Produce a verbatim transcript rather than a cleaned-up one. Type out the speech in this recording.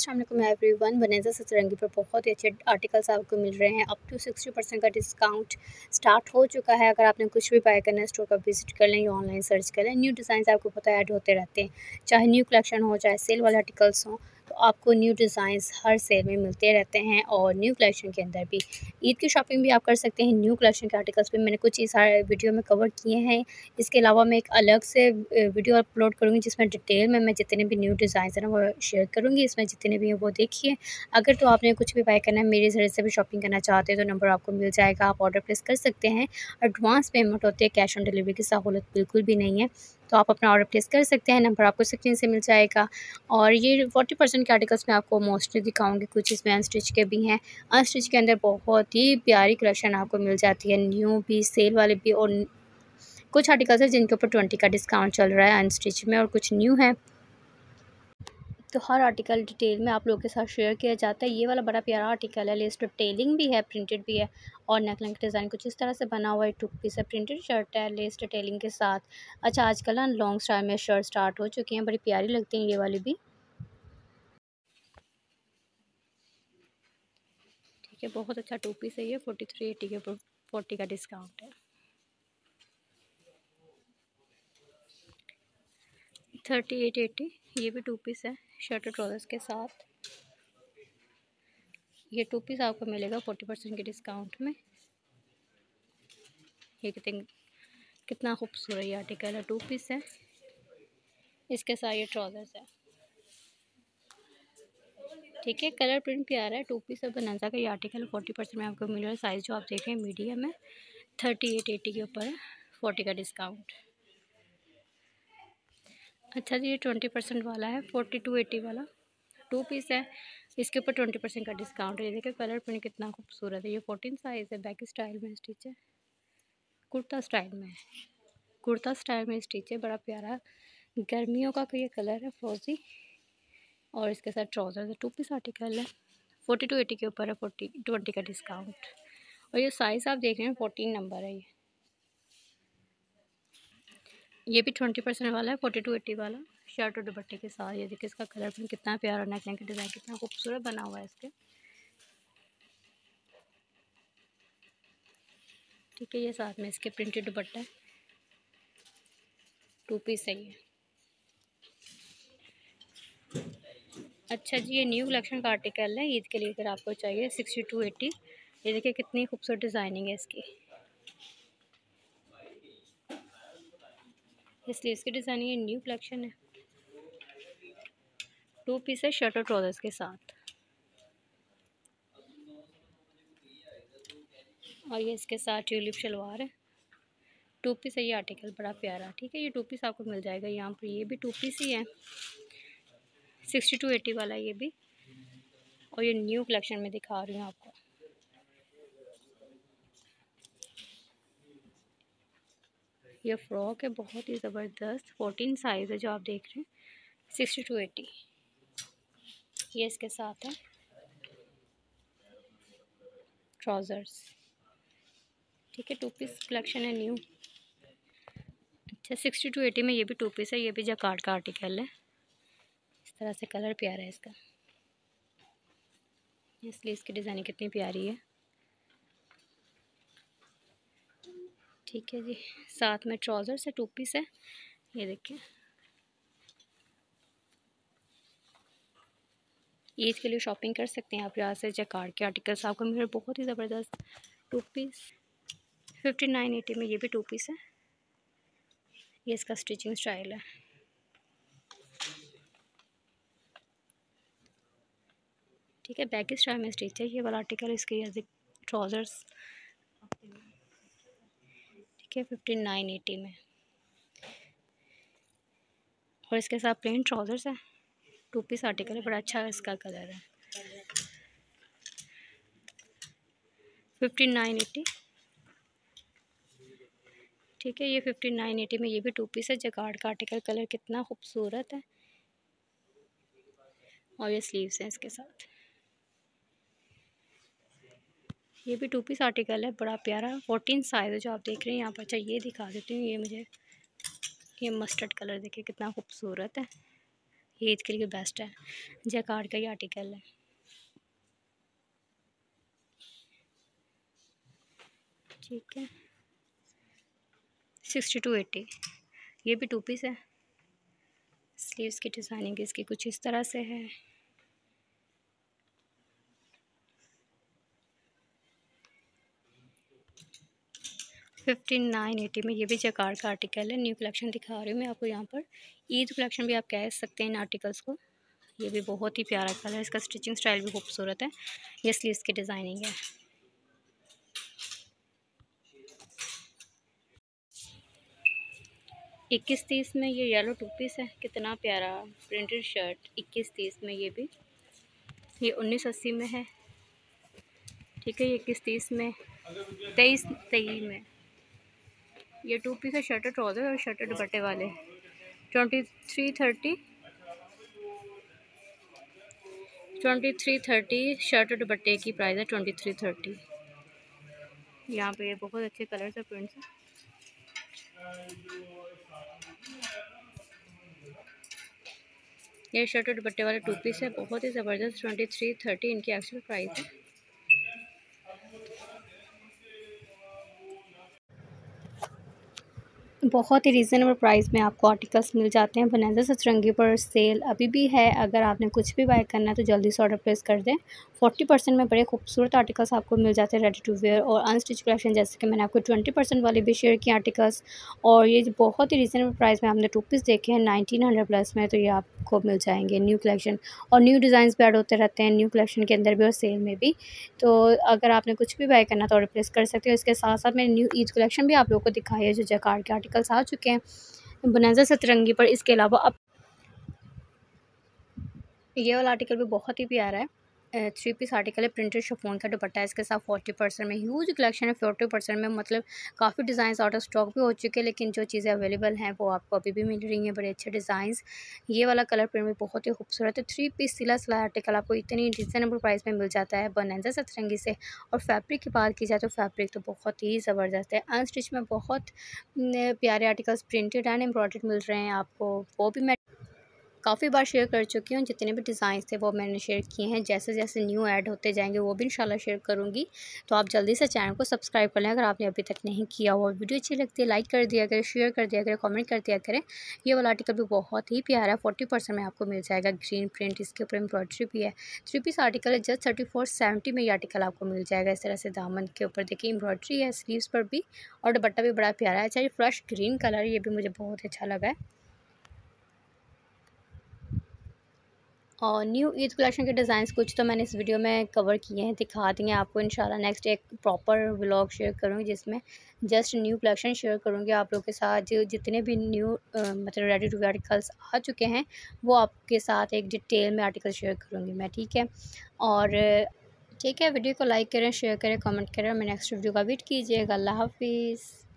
अस्सलाम वालेकुम एवरीवन। वनेज़ा सतरंगी पर बहुत ही अच्छे आर्टिकल्स आपको मिल रहे हैं। अप टू सिक्सटी परसेंट का डिस्काउंट स्टार्ट हो चुका है। अगर आपने कुछ भी बाय करना है स्टोर पर विजिट कर लें या ऑनलाइन सर्च कर लें। न्यू डिज़ाइन आपको पता है ऐड होते रहते हैं, चाहे न्यू कलेक्शन हो चाहे सेल वाले आर्टिकल्स हों, तो आपको न्यू डिज़ाइंस हर सेल में मिलते रहते हैं। और न्यू कलेक्शन के अंदर भी ईद की शॉपिंग भी आप कर सकते हैं। न्यू कलेक्शन के आर्टिकल्स भी मैंने कुछ इस वीडियो में कवर किए हैं। इसके अलावा मैं एक अलग से वीडियो अपलोड करूँगी जिसमें डिटेल में मैं जितने भी न्यू डिज़ाइंस हैं ना वो शेयर करूँगी। इसमें जितने भी हैं वो देखिए। अगर तो आपने कुछ भी बाय करना है, मेरे ज़रिए से भी शॉपिंग करना चाहते हैं तो नंबर आपको मिल जाएगा, आप ऑर्डर प्लेस कर सकते हैं। एडवांस पेमेंट होती है, कैश ऑन डिलीवरी की सहूलत बिल्कुल भी नहीं है, तो आप अपना ऑर्डर प्लेस कर सकते हैं। नंबर आपको स्क्रीन से मिल जाएगा। और ये फोर्टी परसेंट के आर्टिकल्स मैं आपको मोस्टली दिखाऊंगी, कुछ इसमें अनस्टिच के भी हैं। अनस्टिच के अंदर बहुत ही प्यारी कलेक्शन आपको मिल जाती है, न्यू भी सेल वाले भी। और कुछ आर्टिकल्स हैं जिनके ऊपर ट्वेंटी का डिस्काउंट चल रहा है अनस्टिच में, और कुछ न्यू है। तो हर आर्टिकल डिटेल में आप लोगों के साथ शेयर किया जाता है। ये वाला बड़ा प्यारा आर्टिकल है, लेस डिटेलिंग भी है, प्रिंटेड भी है। और नेकलाइन का डिज़ाइन कुछ इस तरह से बना हुआ है। टू पीस है, प्रिंटेड शर्ट है लेस डिटेलिंग के साथ। अच्छा, आजकल ना लॉन्ग स्टाइल में शर्ट स्टार्ट हो चुकी हैं, बड़ी प्यारी लगती हैं ये वाली भी। ठीक है, बहुत अच्छा टू पीस है ये। फोर्टी थ्री एटी के ऊपर फोर्टी का डिस्काउंट है। थर्टी एट एटी ये भी टू पीस है, शर्ट और ट्राउजर्स के साथ। ये टू पीस आपको मिलेगा फोर्टी परसेंट के डिस्काउंट में। ये कितने कितना खूबसूरत ये आर्टिकल है, टू पीस है, इसके साथ ये ट्राउजर्स है। ठीक है, कलर प्रिंट भी आ रहा है। टू पीस है बनाजा का ये आर्टिकल फोर्टी परसेंट में आपको मिल रहा है। साइज़ जो आप देख रहे हैं मीडियम है, थर्टी एट एटी के ऊपर है, फोर्टी का डिस्काउंट। अच्छा जी, ये ट्वेंटी परसेंट वाला है, फोर्टी टू एटी वाला टू पीस है, इसके ऊपर ट्वेंटी परसेंट का डिस्काउंट है। ये देखिए कलर प्रिंट कितना खूबसूरत है। ये फोर्टीन साइज़ है, बैक स्टाइल में स्टिच है, कुर्ता स्टाइल में कुर्ता स्टाइल में स्टिच है, बड़ा प्यारा गर्मियों का ये कलर है, फ्रोजी। और इसके साथ ट्राउजर है, टू पीस आर्टिकल है, फोर्टी टू एटी के ऊपर है, फोर्टी ट्वेंटी का डिस्काउंट। और ये साइज़ आप देख रहे हैं फोर्टीन नंबर है। ये ये भी ट्वेंटी परसेंट वाला है, फोर्टी टू एटी वाला, शर्ट और दुपट्टे के साथ। ये देखिए इसका कलर प्रिंट कितना प्यारा, नेकलाइन का डिज़ाइन कितना खूबसूरत बना हुआ है इसके। ठीक है, ये साथ में इसके प्रिंटेड दुपट्टा है, टू पीस है ये। अच्छा जी, ये न्यू कलेक्शन का आर्टिकल है, ईद के लिए अगर आपको चाहिए, सिक्सटी टू एटी। ये देखिए कितनी खूबसूरत डिज़ाइनिंग है इसकी, इसलिए इसकी डिज़ाइनिंग है, न्यू कलेक्शन है, टू पीस है, शर्ट और ट्राउजर्स के साथ। और ये इसके साथ ट्यूलिप शलवार है, टू पीस है ये आर्टिकल, बड़ा प्यारा। ठीक है, ये टू पीस आपको मिल जाएगा यहाँ पर। ये भी टू पीस ही है, सिक्सटी टू एटी वाला ये भी। और ये न्यू कलेक्शन में दिखा रही हूँ आपको। ये फ्रॉक है, बहुत ही ज़बरदस्त, फोर्टीन साइज़ है जो आप देख रहे हैं, सिक्सटी टू एटी। ये इसके साथ है ट्राउज़र्स। ठीक है, टू पीस कलेक्शन है न्यू। अच्छा, सिक्सटी टू एटी में ये भी टू पीस है, ये भी जकार्ड का आर्टिकल है। इस तरह से कलर प्यारा है इसका, इसलिए इसकी डिज़ाइनिंग कितनी प्यारी है। ठीक है जी, साथ में ट्राउज़र से टू पीस है। ये देखिए ईद के लिए शॉपिंग कर सकते हैं आप यहाँ से। जकार्ड के आर्टिकल्स आपको मिल रहे, बहुत ही ज़बरदस्त two piece. Fifty nine eighty में ये भी टू पीस है, ये इसका स्टिचिंग स्टाइल है। ठीक है, बैक स्टाइल में स्टिच है ये वाला आर्टिकल, इसके ये ट्राउज़र्स। ठीक है, फिफ्टी नाइन एटी में। और इसके साथ प्लेन ट्राउज़र्स है, टू पीस आर्टिकल है, बड़ा अच्छा इसका कलर है। Fifty nine eighty. ठीक है, ये फिफ्टी नाइन एटी में ये भी टू पीस है, जकार्ड का आर्टिकल, कलर कितना खूबसूरत है। और ये स्लीव्स हैं इसके साथ। ये भी टू पीस आर्टिकल है, बड़ा प्यारा, फोर्टीन साइज़ है जो आप देख रहे हैं यहाँ पर। अच्छा, ये दिखा देती हूँ, ये मुझे ये मस्टर्ड कलर देखिए कितना खूबसूरत है। ईद के लिए बेस्ट है। जैकार्ड का ये आर्टिकल है। ठीक है, सिक्सटी टू एटी। ये भी टू पीस है। स्लीव्स की डिज़ाइनिंग इसकी कुछ इस तरह से है। फिफ्टी नाइन एटी में ये भी जैकार्ड का आर्टिकल है। न्यू कलेक्शन दिखा रही हूँ मैं आपको यहाँ पर। ईद कलेक्शन भी आप कह सकते हैं इन आर्टिकल्स को। ये भी बहुत ही प्यारा कलर है। इसका स्टिचिंग स्टाइल भी खूबसूरत है। ये स्लीव्स की डिज़ाइनिंग है। इक्कीस तीस में ये येलो टू पीस है। कितना प्यारा प्रिंटेड शर्ट। इक्कीस तीस में ये भी। ये उन्नीस अस्सी में है। ठीक है, ये इक्कीस तीस में। तेईस तेईस में ये टू पीस है। शर्ट ट्राउज़र और शर्ट दुपट्टे वाले। Twenty three thirty twenty three thirty shirt दुपट्टे की प्राइस है ट्वेंटी थ्री थर्टी। यहाँ पे ये बहुत अच्छे कलर्स है, प्रिंट्स है। ये शर्ट दुपट्टे वाले टू पीस है, बहुत ही ज़बरदस्त। ट्वेंटी थ्री थर्टी इनकी एक्चुअल प्राइस है। बहुत ही रीज़नेबल प्राइस में आपको आर्टिकल्स मिल जाते हैं। बनारस सतरंगी पर सेल अभी भी है। अगर आपने कुछ भी बाय करना है तो जल्दी से ऑर्डर प्लेस कर दें। फोर्टी परसेंट में बड़े खूबसूरत आर्टिकल्स आपको मिल जाते हैं, रेडी टू वेयर और अनस्टिच कलेक्शन। जैसे कि मैंने आपको ट्वेंटी परसेंट वाले भी शेयर किए आर्टिकल्स। और ये जो बहुत ही रीज़नेबल प्राइस में आपने टू पीस देखे हैं नाइनटीन हंड्रेड प्लस में, तो ये आपको मिल जाएंगे। न्यू कलेक्शन और न्यू डिज़ाइंस भी ऐड होते रहते हैं न्यू कलेक्शन के अंदर भी और सेल में भी। तो अगर आपने कुछ भी बाय करना तो ऑर्डर प्लेस कर सकते हो। इसके साथ साथ मैंने न्यू ईद कलेक्शन भी आप लोगों को दिखाई है, जो जैकार्ड के आर्टिकल्स आ चुके हैं बनारस सतरंगी पर। इसके अलावा अब ये वाला आर्टिकल भी बहुत ही प्यारा है। थ्री पीस आर्टिकल है, प्रिंटेड शिफॉन का दुपट्टा है इसके साथ। फोर्टी परसेंट में ह्यूज कलेक्शन है। फोर्टी परसेंट में मतलब काफ़ी डिज़ाइन आउट ऑफ स्टॉक भी हो चुके हैं, लेकिन जो चीज़ें अवेलेबल हैं वो आपको अभी भी मिल रही हैं। बड़े अच्छे डिज़ाइंस। ये वाला कलर प्रिंट भी बहुत ही खूबसूरत है। थ्री पीस सिला सिलाई आर्टिकल आपको इतनी रिजनेबल प्राइस में मिल जाता है बनारस सतरंगी से। और फैब्रिक की बात की जाए तो फैब्रिक तो बहुत ही ज़बरदस्त है। अनस्टिच में बहुत प्यारे आर्टिकल्स प्रिंटेड एंड एम्ब्रॉयडर्ड मिल रहे हैं आपको। वो भी मैं काफ़ी बार शेयर कर चुकी हूँ। जितने भी डिज़ाइन थे वो मैंने शेयर किए हैं। जैसे जैसे न्यू ऐड होते जाएंगे वो भी इंशाल्लाह शेयर करूँगी। तो आप जल्दी से चैनल को सब्सक्राइब कर लें अगर आपने अभी तक नहीं किया हो। वीडियो अच्छी लगती है लाइक कर दिया करें, शेयर कर दिया करें, कमेंट कर दिया करें। ये वाला आर्टिकल भी बहुत ही प्यारा है। फोर्टी परसेंट में आपको मिल जाएगा। ग्रीन प्रिंट, इसके ऊपर एम्ब्रॉयडरी भी है। थ्री पीस आर्टिकल है, जस्ट थर्टी फोर सेवेंटी में ये आर्टिकल आपको मिल जाएगा। इस तरह से दामन के ऊपर देखिए एम्ब्रॉयडरी है, स्लीव्स पर भी। और दुपट्टा भी बड़ा प्यारा है। अच्छा, ये फ्रेश ग्रीन कलर, ये भी मुझे बहुत अच्छा लगा है। और न्यू ईद कलेक्शन के डिज़ाइंस कुछ तो मैंने इस वीडियो में कवर किए हैं, दिखा दिए आपको। इंशाल्लाह नेक्स्ट एक प्रॉपर व्लॉग शेयर करूँगी जिसमें जस्ट न्यू कलेक्शन शेयर करूँगी आप लोगों के साथ। जो जितने भी न्यू मतलब रेडी टू वेयर आर्टिकल्स आ चुके हैं वो आपके साथ एक डिटेल में आर्टिकल शेयर करूँगी मैं, ठीक है। और ठीक है, वीडियो को लाइक करें, शेयर करें, कमेंट करें और मैं नेक्स्ट वीडियो का वेट कीजिएगा। अल्लाह हाफिज़।